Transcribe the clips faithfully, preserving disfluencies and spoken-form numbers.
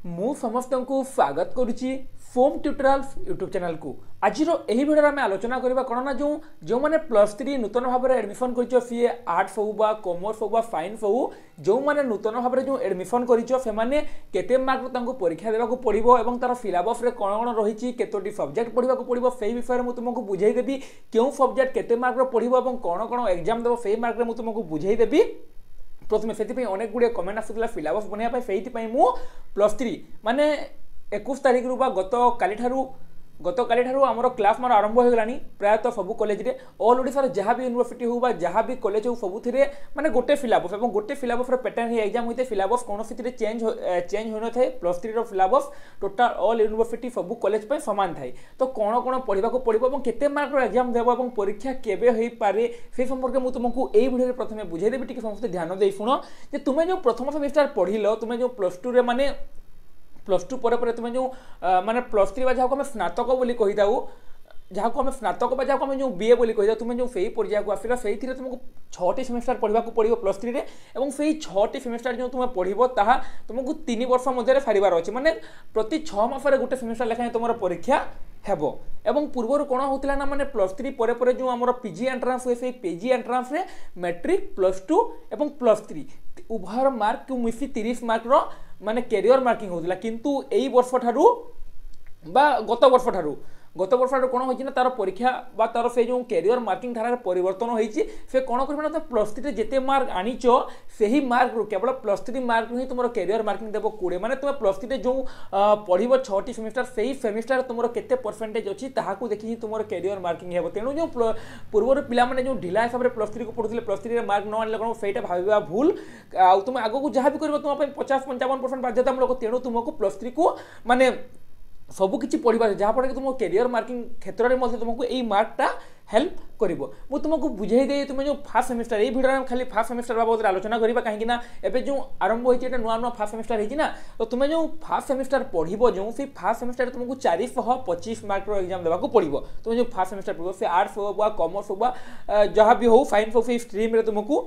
मु समस्त को स्वागत करुच्ची फोम ट्यूटोरियल्स यूट्यूब चैनल को। आज यही भिडियो आम आलोचना करवा कौन ना जो जो मैंने प्लस थ्री नूतन भाव में एडमिशन कर सी आर्ट्स हो बा कॉमर्स हो बा साइंस हो जो मैंने नूतन भाव में जो एडमिशन कर केते मार्क परीक्षा देवा पड़ो और तार सिलेबस रे कौन कौन रही केतोटी सब्जेक्ट पढ़ा पड़ो से विषय में तुमको बुझेदेवी क्यों सब्जेक्ट केते मार्क पढ़ो और कौन कौन एग्जाम देव से मार्क में तुमको बुझेदेवी। प्रथम से अनेक गुड़े कमेंट आसूला सिलेबस बनवाई से प्लस थ्री माने इक्कीस तारीख रू गत काली गत काली आमर क्लास मार आरंभ हो गलानी प्रायतः सबू कॉलेज रे ऑल ओडिशा जहाँ भी यूनिवर्सिटी हो बा जहाँ भी कॉलेज हो सबुथि माने गोटे सिलेबस और गोटे सिलेबस पैटर्न ही एग्जाम होते सिलेबस कौन सी चेंज चेंज हो न था plus three syllabus total all university सबू कॉलेज पे समान थाए तो कौन कौन पढ़ा पड़ो और केते मार्क एग्जाम देव और परीक्षा केबे हो पारे से संपर्क में तुमको यही वीडियो प्रथम बुझेदेवी टी समस्त ध्यान दे शुण जे तुम्हें जो प्रथम सेमिस्टर पढ़िल तुम्हें जो प्लस टू रे माने प्लस टू पर तुम्हें जो माने प्लस थ्री जहाँ को स्नातक बोली कही था जहाँ को स्नातक जहाँ को जो बीए बोली कही तुम्हें जो सही पर्याय को आसला से तुमको छटी सेमिस्टर पढ़ा पड़ो प्लस थ्री और से छटी सेमिस्टर जो तुम्हें पढ़ो ताहा तुमको तीन वर्ष मध्य सारिबार अच्छे माने प्रति छः मासरे गोटे सेमिस्टर लेखाएं तुम परीक्षा हेबो एवं पूर्वर कौन होता ना माने प्लस थ्री पर पर जो आम पीजी एंट्रांस हुए से पीजी एंट्रांस रे मैट्रिक प्लस टू एवं प्लस थ्री उभर मार्क को मिसी तीस मार्क रो माने कैरियर मार्किंग होता किंतु एई वर्ष ठारू बा गत वर्ष ठारू गत वर्ष कौन होना तार परीक्षा बा तार से जो कैरियर मार्किंग धारा परिवर्तन होती से कौन कर प्लस थ्री जिते मार्क आनीच से ही मार्क रू केवल प्लस थ्री मार्क ही तुम कैरियर मार्किंग देव कोड़े माने तुम प्लस थ्री जो पढ़ो छटी सेमिस्टर से ही सेमिस्टर तुम केते परसेंटेज अच्छी ताकू देखी तुम कैरियर मार्किंग है तेणु जो पूर्वर पिला जो ढिला हिसाब से प्लस थ्री को पढ़ुते प्लस थ्री मार्क न आने कौन से भाव भूल आ तुम आगू जहाँ भी कर तुम पचास पंचावन परसेंट बाध्यतामूलक तेणु तुमको प्लस थ्री को माने सबू किसी पढ़ा जहाँफल कि तुम कैरियर मार्किंग क्षेत्र में तुमको यही मार्कटा हेल्प करिवो मु तुमको बुझे दे तुम जो फास्ट सेमिस्टर ये वीडियो खाली फास्ट सेमिस्टर बाबद आलोचना करवा कहीं एबे जो आरंभ होती है नुआ नुआ फास्ट सेमिस्टर है ना तो तुम्हें जो फास्ट सेमिस्टर पढ़ो जो से फास्ट सेमिस्टर तुमको चार सौ पच्चीस मार्क एग्जाम देवा पड़ो तुम जो फास्ट सेमिस्टर पढ़ो से आर्ट्स हो बा कॉमर्स हो बा जहाँ भी हो साइंस हो से स्ट्रीम तुमको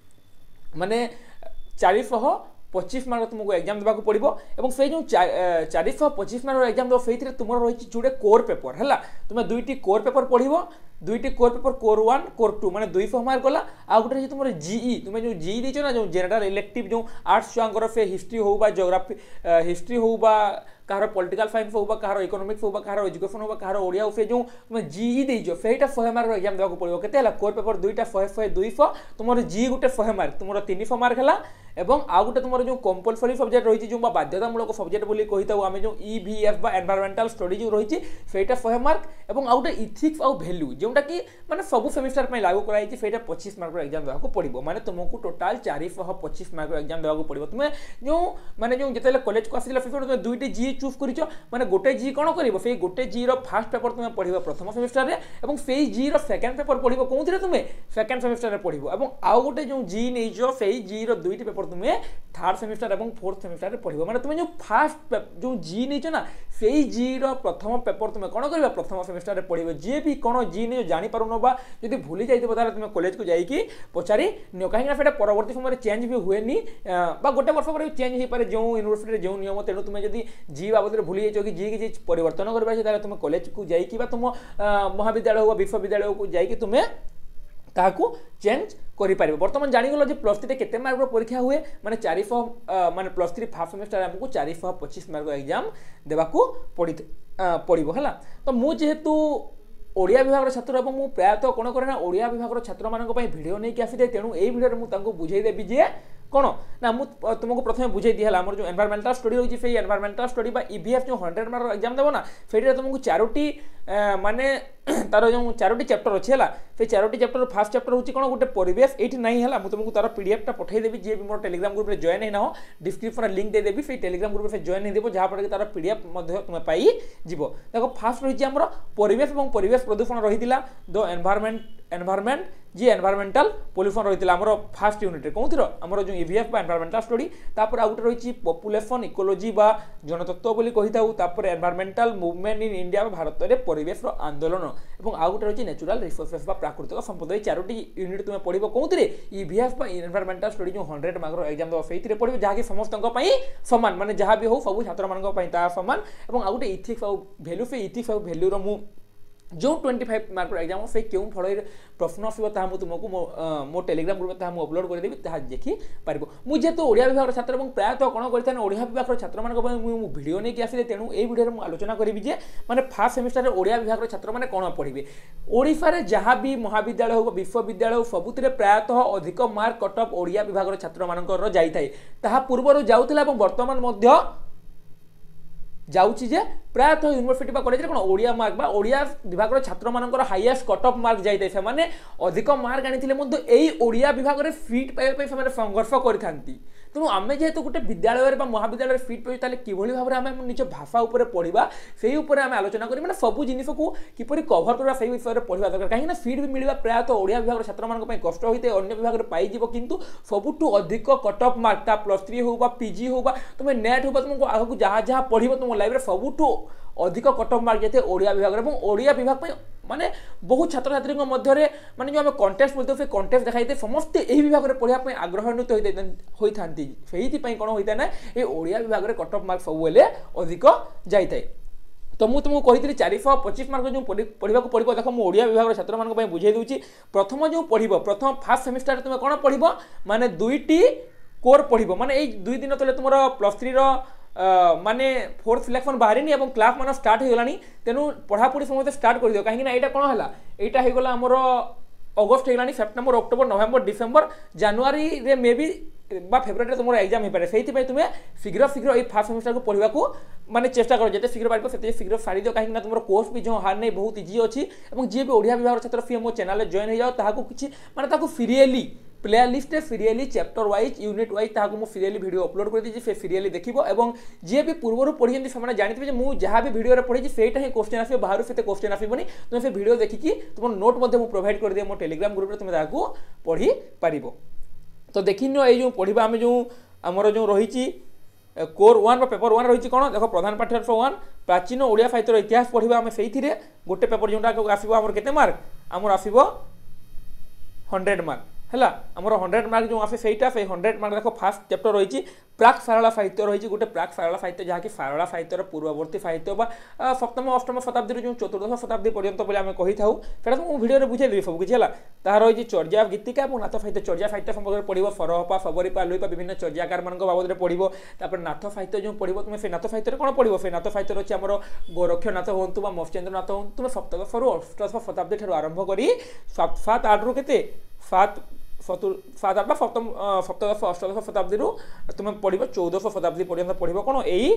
माने चार सौ पच्चीस मार्क तुमको एग्जाम देवा पड़ो और से जो चार सौ पच्चीस मार्क एग्जाम देव से तुम रही जोड़े कोर पेपर है तुम्हें दुईटी कोर पेपर पढ़ो दुईटी core paper core one core two माने दुई सौ मार्क गला आ गोटे तुम जीई तुम्हें जो जीई देच ना जो जनरल इलेक्टिव जो आर्ट्स छुआंकर से हिस्ट्री हो बा जियोग्राफी हिस्ट्री हो बा कहार पॉलिटिकल साइंस हो कहार इकोनॉमिक्स हो कहार एजुकेशन हो कहार ओडिया से जो तुम जीई देच से शहे मार्क एग्जाम देवा पड़ो के कोर पेपर दुईटा शहे शहे दुई सौ तुम जी गोटे शहे मार्क तुम तीन सौ मार्क है एवं आउ गोटे तुम जो कंपलसरी सब्जेक्ट रही जो बाध्यतामूलक सब्जेक्ट बोली कही था आम जो इ भि एफ बा एनवायरमेंटल स्टडी जो रही है शहे मार्क और आउ गोटे इथिक्स आउ वैल्यू जोटा कि माने सबू सेमिस्टर में लागू कराई से पच्चीस मार्क एग्जाम देवा पड़ो माने तुमको टोटाल चार सौ पच्चीस मार्क एग्जाम देवा पड़ो तुम्हें जो माने जो जिते कॉलेज को आसला तुम दुईटी जी चूज कर माने गोटे जी कौन कर से गोटे जी फास्ट पेपर तुम्हें पढ़ो प्रथम सेमिस्टर में से जी सेकेंड पेपर पढ़ो कौन तुम्हें सेकेंड सेमिस्टर में पढ़ो और आउ गोटे जो जी नहीं से जी दुईटी पेपर तुम्हें थर्ड सेमिस्टर और फोर्थ सेमिस्टर में पढ़ो माने तुम्हें जो फास्ट जो जी नहीं ना से जी प्रथम पेपर तुम्हें कौन कर प्रथम सेमिस्टर में पढ़ो जी भी कौन जी नहीं जानी पारुन बा जब भूली जाइए तुम कॉलेज को जाकि पचारि नियो कहीं परवर्ती समय चेंज भी हुए बा गोटे वर्ष पर चेंज हो पाए जो यूनिवर्सिटी जो नियम तेणु तुम जब जी बाबद भूली जाइए कि जी की परिवर्तन कर तुम कॉलेज को जाकि तुम महाविद्यालय हो विश्वविद्यालय को जाकि तुम्हें ताकू चेंज करें बर्तमान जानीगल जो प्लस थ्री केते मार्क परीक्षा हुए माने चार सौ माने प्लस थ्री फास्ट सेमिस्टर आमको चार सौ पच्चीस मार्क एग्जाम देवाकू पड़ी पड़ो है तो मुझे जेहेतु ओडिया विभाग छात्र और प्रायतः कौन करे ना ओडिया विभाग छात्र मानक भिडियो नहीं आसी थाए तेणु यही भिडियो मुझे बुझेदेवी जे कौन ना मु तुमको प्रथम बुझे दिहला आमर जो एनवायरमेंटल स्टडी रही है एनवायरमेंटल स्टडी बा ईवीएफ जो हंड्रेड मार्क एग्जाम देव ना से तुमको चारोटी माने तार जो चारोटी चैप्टर अच्छी है से चारोटी चैप्टर फास्ट चैप्टर होची कौन गोटे परिवेश ये नहीं है मुझे तुमको तार पीडीएफ पठेदेवी जी भी मोर टेलीग्राम ग्रुप में जॉइन ना हो डिस्क्रिप्शन लिंक देदेवी से टेलीग्राम ग्रुप में जॉइन नहीं जहाँ फल तार पीडीएफ तुम पाई जीव देखो फास्ट रही आमर परिवेश और परिवेश प्रदूषण रही द एनवायरमेंट एनवायरनमेंट जी एनवायरमेंटल पोल्यूशन रही आमर फास्ट यूनिट कौन आमर जो ईवीएफ बा एनवायरमेंटल स्टडी तापर आउ गोटे रही पॉपुलेशन इकोलॉजी बा जनतत्व बोली कही था तापर environmental movement in India Bharat में परिवेश आंदोलन और आउ गोटे रही नेचुरल रिसोर्सेस बा प्राकृतिक संपद ये चारोटी यूनिट तुम पढ़ कौन ईवीएफ बा एनवायरमेंटल स्टडी जो हंड्रेड मार्क एग्जाम दो से पढ़ो जहाँकि समस्त सामान माने जहाँ भी हो सब छात्र मान सामान और आउ गोटे इथिक्स और भैल्यू से इथिक्स और भैल्यूर मु जो ट्वेंटी फाइव मार्क एग्जाम से क्यों फल प्रश्न आसो तुमको मो मो टेलीग्राम ग्रुप में अपलोड करदेवी देखी पार मुझे तो ओडिया विभाग छात्र और प्रायतः कौन करता ओडिया विभाग छात्र मानक भिडियो नहीं आसी तेणु ये भिडियो में आलोचना करी जे मैंने फास्ट सेमिस्टर ओडिया विभाग छात्र मैंने कौन पढ़े ओडिशा जहाँ भी महाविद्यालय हो विश्वविद्यालय सबुत प्रायतः अधिक मार्क कटअप ओडिया विभाग छात्र मानकर जाए ता पूर्व जाऊला बर्तमान जाऊँगी जे प्रायतः यूनिवर्सिटी कॉलेज कौन ओडिया मार्क बा ओडिया विभाग छात्र मानकर हाईएस्ट कटअप मार्क जाए से माने अधिक मार्क आनी ओडिया विभाग में फिट पाइबा से संघर्ष करते तेणु आम जेहेतु गोटे विद्यालय महाविद्यालय फिट पाइबा कि भाव में आम निज भाषा उपर पढ़ा से आम आलोचना करें सब जिनिस को किपर कभर करवा से विषय में पढ़ा दरकार कहीं फिट भी मिलवा प्रायतः ओडिया विभाग छात्र मानी कष्ट होता है अन्य विभाग में पाइज कितु सबुठू अधिक कटअप मार्क ता प्लस थ्री हो पीजी हो तुम नेट हो तुमको आगे जहाँ जहाँ पढ़ तुम लाइफ में सबुठू अधिक कटअप मार्क जाते ओडिया विभाग और ओडिया विभाग माने बहुत छात्र छात्री मध्य माने जो आम कंटेस्ट बोलते हैं कंटेस्ट देखाई समस्ते यही विभाग में पढ़ाई आग्रहान्वित होता से कौन होता है ना ये ओडिया विभाग में कटअप मार्क सब अधिक जाए तो मुझे तुमको कही चारिश पचिश मार्क जो पढ़ा पड़ो देख मुझे ओडिया विभाग छात्र मानी बुझे दूसरी प्रथम जो पढ़ प्रथम फास्ट सेमिस्टर तुम कौन पढ़ माने दुईटी कोर पढ़ माने ये दुई दिन तले तुम प्लस थ्री माने फोर्थ सिलेक्शन बाहरी क्लास मान स्टार्ट हो गलानी तेणु पढ़ापढ़ी समस्त स्टार्ट कर दियो कहीं यहाँ कौन है यहाँ होगला आमर अगस्ट होगलानी सेप्टेम्बर अक्टोबर नवेम्बर डिसेम्बर जनवरी रे मे बी बा फेब्रुआरी तुम एग्जाम हो पाए से तुम्हें शीघ्र शीघ्र ये फास्ट सेमिस्टर को पढ़ा को माने चेष्टा करो जिते शीघ्र पार से शीघ्र सारी दियो कहीं तुम कोर्स भी जो हार नहीं बहुत इजी अच्छी और जी भी ओडिया विभाग छात्र सी मो चैनल जॉइन हो जाओ किसी माने freely player list freely chapter wise unit wise ताकू मुझे फ्रीली वीडियो अपलोड कर दी फ्रीली देखो और जी भी पूर्व पढ़ी से जानते मुझे जहाँ भी वीडियो पढ़ी से ही क्वेश्चन आस बाहर से क्वेश्चन आसबनी तुम से वीडियो देखिकी तुम नोट प्रोवाइड कर दिए मो टेलीग्राम ग्रुप में तुम पढ़ी पार तो देखी ये जो पढ़ा आम जो आमर जो रही कोर वन पेपर वन रही कौन देख प्रधान पाठ्यपुस्तक वन प्राचीन ओडिया साहित्यर इतिहास पढ़ा आम से गोटे पेपर जोटा आसो केते मार्क आमर आसो हंड्रेड मार्क है आमर हंड्रेड मार्क जो आसे सहीटा से हंड्रेड मार्क देख फास्ट चैप्टर रही प्राक सारला साहित्य रही गोटे प्राक सारला साहित्य जहाँकि सारला साहित्यर पूर्ववर्ती साहित्य बा सप्तम अष्टम शताब्दी जो चतुर्दश शताब्दी पर्यंत बोले आम कही था तो मुझे भिडियो बुझेदेवी सब किसी है तार रही चर्या गीतिका और नाथ साहित्य चर्या साहित्य संपर्क में पढ़ो सरहपा सबरीपा लुईपा विभिन्न चर्याकार मान बाबद में पढ़ो तापर नाथ साहित्य जो पढ़ो तुम से नाथ साहित्य कौन पढ़ो से नाथ साहित्य अच्छे आम गोरक्षनाथ हूँ मत्स्येन्द्रनाथ हूँ तुम सप्तदश अष्टदश शताब्दी ठार आरंभ कर सात आठ रु के सात सात आठ सप्तम सप्तदश अष्टदश शताब्दी तुम पढ़ चौदह शताब्दी पर्यंत पढ़ कौन यही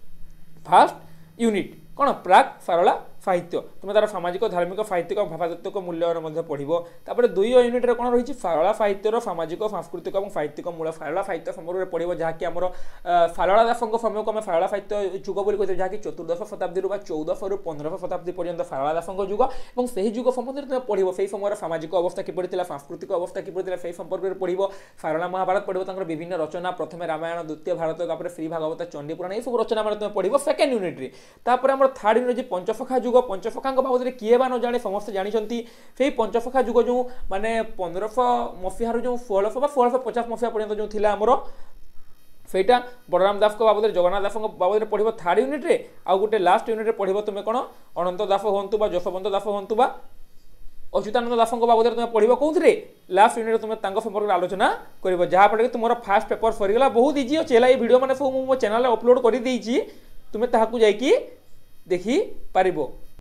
फास्ट यूनिट कौन प्राक सारला साहित्य तुम तार सामाजिक धार्मिक साहित्यिक और भाषात्मक मूल्य पढ़ दुई यूनिट रे कौन रही सारला साहित्यर सामाजिक सांस्कृतिक और साहित्यिक मूल सारला साहित्य संपर्क में पढ़ो जहाँकि आम सारला दास समय को आम सारला साहित्य जुग बोली कहते जहाँकि चतुर्दश शताब्दी चौदह रु पंद्रह शताब्दी पर्यंत सारला दास जुग और से जुग संबंध में तुम पढ़ो से समय सामाजिक अवस्था किपरि सांस्कृतिक अवस्था किपरि से संपर्क में पढ़ो सारला महाभारत पढ़ो विभिन्न रचना प्रथम रामायण द्वितीय भारत श्री भागवत चंडी पुराण ये सब रचना तुम पढ़ो सेकेंड यूनिट रे तापर थर्ड यूनिट पंचसखा जुग पंचसखा बाबद में किए बा न जाने समस्त जानते से पंचसखा जुग जो माने पंद्रह मसीह जो षोलश षोलश पचास मसीहा पर्यंत जो थी आमर सेटा बलराम दास बाबद में जगन्नाथ दास बाबद में पढ़ो थर्ड यूनिट रे आउ गोटे लास्ट यूनिट रे पढ़ो तुम कौन अनंत दास हूँ जशवंत दास हूँ अच्युतानंद दास बाबद में तुम पढ़ो कौन लास्ट यूनिट तुम संपर्क में आलोचना कर जहाँफल कि तुम फास्ट पेपर सरीगला बहुत इजी अच्छे है ये वीडियो मैंने सब मो चैनल अपलोड कर देती तुम्हें ताकू जाकि देखी पार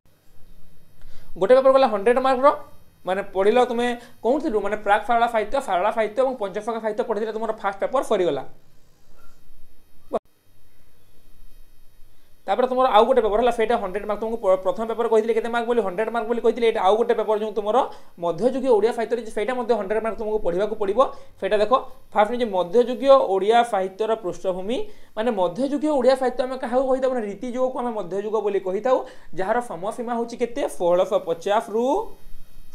गोटे पेपर गला हंड्रेड मार्क रो माने पढ़ल तुम्हें कौन थी माने प्राक सारला साहित्य सारला साहित्य और पंचसखा साहित्य पढ़ी तुम फास्ट पेपर सरीगला तापर तुम आउ गोटे पेपर है सेटा हंड्रेड मार्क तुमको प्रथम पेपर कही के मार्क बोली हंड्रेड मार्क बोली कही आउ गोटे पेपर जो तुम मध्ययुगीय ओडिया साहित्य सेटा हंड्रेड मार्क तुमको पढ़ा पड़ो सेटा देख फास्ट जो मध्ययुगीय ओडिया साहित्यर पृष्ठभूमि माने मध्ययुगीय ओडिया साहित्य आम क्या कही था रीति युग को आम मध्ययुग बोली कही था जार समय सीमा हूँ के षोलश पचास रु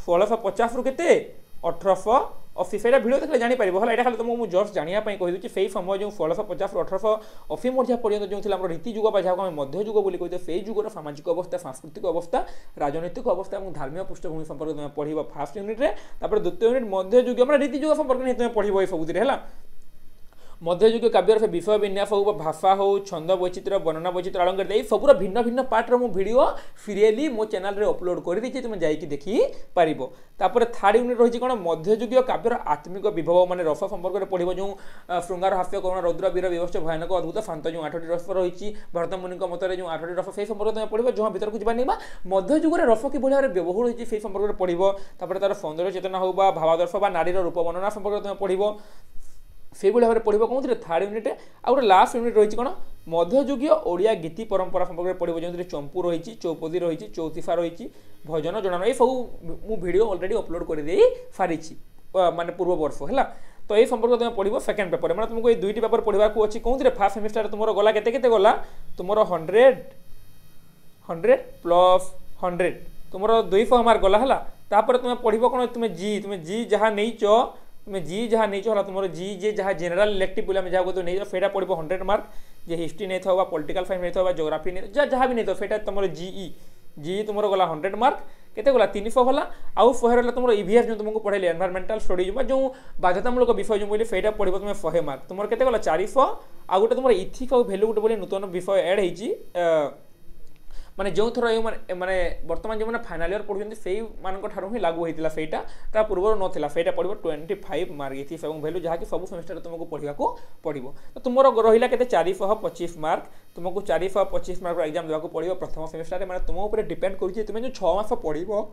षोलश पचास रु केते अठरश अशी से भिड देखिए जापर है यहाँ खाली तुमको जस्ट जानापी कहीदे से समय जो षोलश पचास रु अठरश अशी मध्य पर्यटन जो थी रीति जुग जहाँ आम मध्य जुग बोली कहते से जुगर सामाजिक अवस्था सांस्कृतिक अवस्था राजनैतिक अवस्था और धार्मिक पृष्ठभूमि संपर्क तुम पढ़ फास्ट यूनिट्रे द्वितीय यूनिट मध्य जुग मैंने रीति जुग संपर्क नहीं तुम पढ़ सबुति है मध्ययुगीय काव्यर से विषय विन्यास हो भाषा हो छंद वैचित्र वर्णना वैचित्र अलंकार ये सबूर भिन्न भिन्न पार्टर मु वीडियो फ्रीली मो चैनल रे अपलोड कर दी तुम जाइए देखी पार तापर थर्ड यूनिट रही कौन मध्ययुगीय काव्यर आत्मिक विभव माने रस संपर्क में पढ़ो जो श्रृंगार हास्य करुण रौद्र वीर विवश भयानक अद्भुत शांत जो आठटी रस रही भरत मुनि मत जो आठटी रस से संपर्क में पढ़ो जहाँ भर को जानी मध्ययुग में रस कि भाव व्यवहार होती से संपर्क में पढ़ो तापर तार सौंदर्य चेतना हो भावादर्श नारीर रूप वर्णना संपर्क में पढ़ो से भाव में पढ़ो कौन थर्ड यूनिट आउ लास्ट यूनिट रही कौन मध्ययुगीय ओडिया गीति परंपरा संपर्क में पढ़ो जो चंपू रही चौपदी रही चौतीफा रही भजन जन ये सब मु वीडियो ऑलरेडी अपलोड कर दे सारी माने पूर्व वर्ष है तो ये संपर्क तुम पढ़ो सेकेंड पेपर मैंने तुमको ये दुईटी पेपर पढ़ा अच्छी कौन फास्ट सेमिस्टर तुम गला के गला तुम हंड्रेड हंड्रेड प्लस हंड्रेड तुम दुईश मार्क गला है तापर तुम पढ़ो कौन तुम जी तुम जी जहाँ नहीं तुम जी जहाँ नहीं है तुम जी जे जहाँ जेनेल इलेक्टिव बोले जहाँ को नहीं से पढ़ो हंड्रेड मार्क जे हिस्ट्री नहीं था पॉलिटिकल साइंस नहीं था ज्योग्राफी नहीं जहाँ जहाँ भी नहीं था से तुम जीई जी तुम गला हंड्रेड मार्क केते गला तीन सौ गला आउ शहे रहा तुम इवीएस जो तुमको पढ़े एनवायरमेंटल स्टडीज जो बाध्यतामूलक विषय जो बोली से पढ़ो तुम शहे मार्क तुम केते गला चार सौ आ गोटे तुम इथिक और भैल्यू गोटे बोली नूतन विषय एड होती माने जो थर माने वर्तमान जो मैंने फाइनाल इयर पढ़ुं से ही लागू होता से पूर्व नाला से पढ़ो ट्वेंटी फाइव मार्क इथिक्स और भैल्यू जहाँकि सब सेमेस्टर तुमको पढ़ा पड़ो तो तुम रहा के चार सौ पचिश मार्क तुमको चार सौ पचिश मार्क एग्जाम देवाक पड़ो प्रथम सेमेस्टर में तुम उपर डिपेंड कर तुम जो छः मास पढ़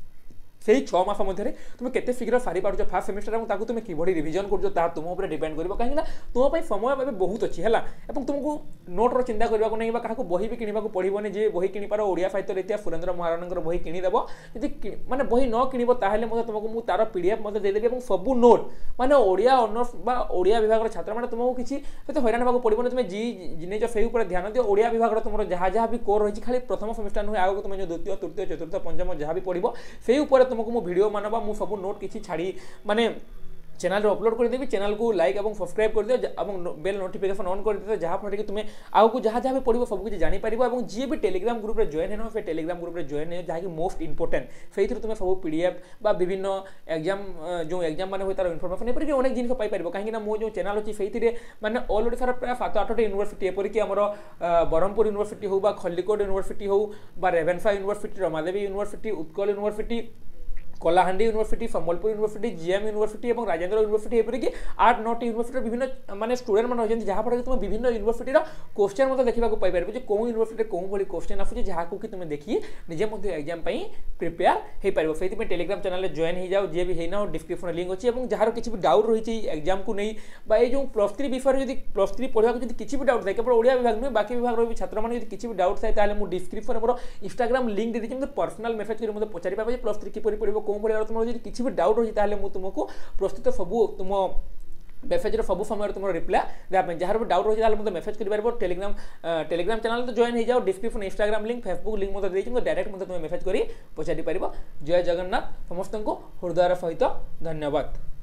से छः मास मध्य तुम केते शीघ्र सारी पार्छ फास्ट सेमेस्टर तुम किभली रिविजन कर तुम उपर डिपेंड कर कहीं तुम समय बहुत अच्छी है तुमको नोट्र चिंता करने को नहीं क्या बही भी किणवा पड़ोनी जी बही किपार ओडिया साहित्य इतिहास सुरेंद्र महाराणा बही किदेव जी मैंने बही न किणव तुमको मुझे तार पीडीएफ मत देदेवी और सबू नोट माने ओडिया ऑनर्स ओडिया विभाग छात्र मैंने तुमको किसी हैरान होगा पड़ोनी तुम जी नहीं से ध्यान दियो ओडिया विभाग तुम जहाँ जहाँ भी कोर रही खाली प्रथम सेमेस्टर नुहे आगे तुम जो द्वितीय तृतीय चतुर्थ पंचम जहाँ भी पढ़ो से तुमको मु वीडियो मानवा मु सब नोट किसी छाड़ी माने चैनल रे अपलोड कर देवी चैनल को लाइक और सब्सक्राइब कर दियो और बेल नोटिफिकेशन ऑन कर दियो जहाँ फल कि तुम आगे जहाँ जहाँ भी पढ़ो सब कुछ जापर और जी भी टेलीग्राम ग्रुप में जॉइन है से टेलीग्राम ग्रुप में जॉइन है जहाँ कि मोस्ट इंपोर्टेंट से तुम सब पीडीएफ बा विभिन्न एग्जाम जो एग्जाम मैंने तार इनफर्मेशन एपरिक अनेक जिन पाइपर कहीं मो जो चैनल अच्छी से मैंने ऑल ओडिशार प्राय सात आठटी यूनिवर्सिटी एपरिक आमर ब्रह्मपुर यूनिवर्सिटी हो खल्लिकोट यूनिवर्सिटी हो Ravenshaw university Ramadevi university Utkal university Kalahandi university Sambalpur university GM university और राजेंद्र यूनिवर्सिटी एपरिक आठ नौटी यूनिवर्सिटी विभिन्न माने स्टूडेंट मैंने होती जहाँ फल तुम विभिन्न यूनिवर्सिटी क्वेश्चन मतलब देखा पाइपर जो कौ यूनिवर्सिटी कौन भाई क्वेश्चन आसूँ जहाँ कि तुम देखी निजे एग्जाम प्रिपेयर हो पार से टेलीग्राम चैनल जॉइन हो जाओ जी भी है ना डिस्क्रिप्शन लिंक अच्छी और जहाँ किसी भी डाउट रही एग्जाम को नहीं जो प्लस थ्री विषय जो प्लस थ्री पढ़ा किसी भी डाउट था केवल ओडिया विभाग नुहे बाकी विभाग रही छात्र मैंने किसी भी डाउट थाए मुझे डिस्क्रिप्शन मोर इंस्टाग्राम लिंक दे दीजिए पर्सनल मेसेज कर मतलब पचारि पारे प्लस थ्री किपर पढ़ो कौन पढ़ा तुम किसी भी डाउट रही मुझे तुमको प्रस्तुत सबू तुम मेसेज सब समय तुम रिप्लाई देवाई जहाँ भी डाउट रही है मतलब मेसेज कर टेलीग्राम टेलीग्राम चैनल तो जॉइन हो जाओ description Instagram link Facebook link मतलब देखिए डायरेक्ट मतलब तुम मेसेज कर पचारि पार जय जगन्नाथ समस्त को हृदय सहित धन्यवाद।